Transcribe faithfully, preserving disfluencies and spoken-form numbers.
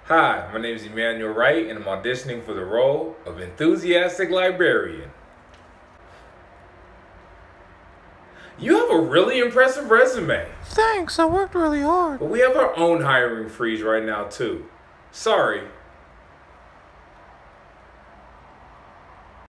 Hi, my name is Emmanuel Wright, and I'm auditioning for the role of enthusiastic librarian. You have a really impressive resume. Thanks, I worked really hard. But we have our own hiring freeze right now, too. Sorry,